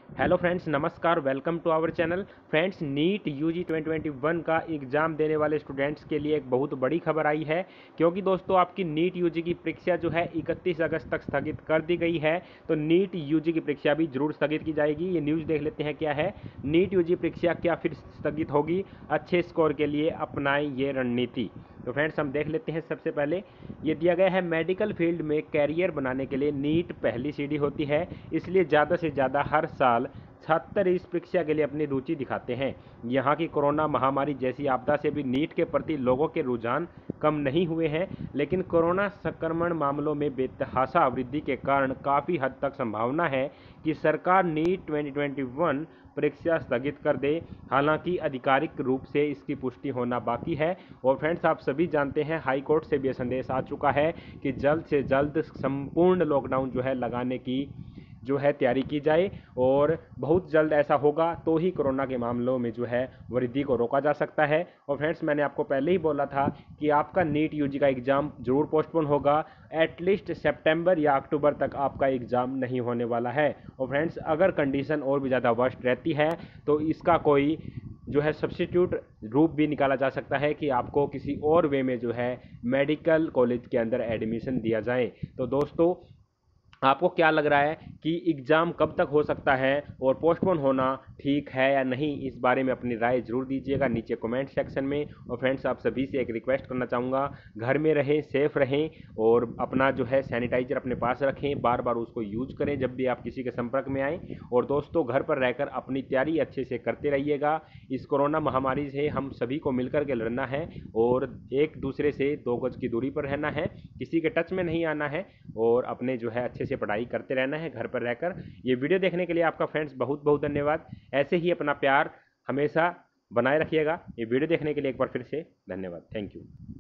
Hello friends, नमस्कार। Welcome to our channel. Friends, NEET UG 2021 का exam देने वाले स्टूडेंट्स के लिए एक बहुत बड़ी खबर आई है, क्योंकि दोस्तों आपकी नीट यूजी की परीक्षा जो है 31 अगस्त तक स्थगित कर दी गई है। तो नीट यूजी की परीक्षा भी जरूर स्थगित की जाएगी। ये न्यूज़ देख लेते हैं क्या है। नीट यूजी परीक्षा क्या फिर स्थगित होगी? अच्छे स्कोर के लिए अपनाएं ये रणनीति। तो फ्रेंड्स, हम देख लेते हैं। सबसे पहले ये दिया गया है, मेडिकल फील्ड में कैरियर बनाने के लिए नीट पहली सीढ़ी होती है, इसलिए ज़्यादा से ज़्यादा हर साल छात्र इस परीक्षा के लिए अपनी रुचि दिखाते हैं। यहाँ की कोरोना महामारी जैसी आपदा से भी नीट के प्रति लोगों के रुझान कम नहीं हुए हैं, लेकिन कोरोना संक्रमण मामलों में बेतहाशा वृद्धि के कारण काफ़ी हद तक संभावना है कि सरकार नीट 2021 परीक्षा स्थगित कर दे। हालांकि आधिकारिक रूप से इसकी पुष्टि होना बाकी है। और फ्रेंड्स, आप सभी जानते हैं हाई कोर्ट से भी यह संदेश आ चुका है कि जल्द से जल्द संपूर्ण लॉकडाउन जो है लगाने की जो है तैयारी की जाए, और बहुत जल्द ऐसा होगा तो ही कोरोना के मामलों में जो है वृद्धि को रोका जा सकता है। और फ्रेंड्स, मैंने आपको पहले ही बोला था कि आपका नीट यूजी का एग्ज़ाम जरूर पोस्टपोन होगा। एटलीस्ट सितंबर या अक्टूबर तक आपका एग्ज़ाम नहीं होने वाला है। और फ्रेंड्स, अगर कंडीशन और भी ज़्यादा वर्स्ट रहती है तो इसका कोई जो है सब्स्टिट्यूट रूप भी निकाला जा सकता है कि आपको किसी और वे में जो है मेडिकल कॉलेज के अंदर एडमिशन दिया जाए। तो दोस्तों, आपको क्या लग रहा है कि एग्ज़ाम कब तक हो सकता है और पोस्टपोन होना ठीक है या नहीं? इस बारे में अपनी राय जरूर दीजिएगा नीचे कमेंट सेक्शन में। और फ्रेंड्स, आप सभी से एक रिक्वेस्ट करना चाहूँगा, घर में रहें, सेफ रहें, और अपना जो है सैनिटाइजर अपने पास रखें, बार बार उसको यूज करें जब भी आप किसी के संपर्क में आएँ। और दोस्तों, घर पर रहकर अपनी तैयारी अच्छे से करते रहिएगा। इस कोरोना महामारी से हम सभी को मिलकर के लड़ना है, और एक दूसरे से 2 गज की दूरी पर रहना है, किसी के टच में नहीं आना है, और अपने जो है अच्छे से पढ़ाई करते रहना है घर पर रहकर। ये वीडियो देखने के लिए आपका फ्रेंड्स बहुत बहुत धन्यवाद। ऐसे ही अपना प्यार हमेशा बनाए रखिएगा। ये वीडियो देखने के लिए एक बार फिर से धन्यवाद। Thank you.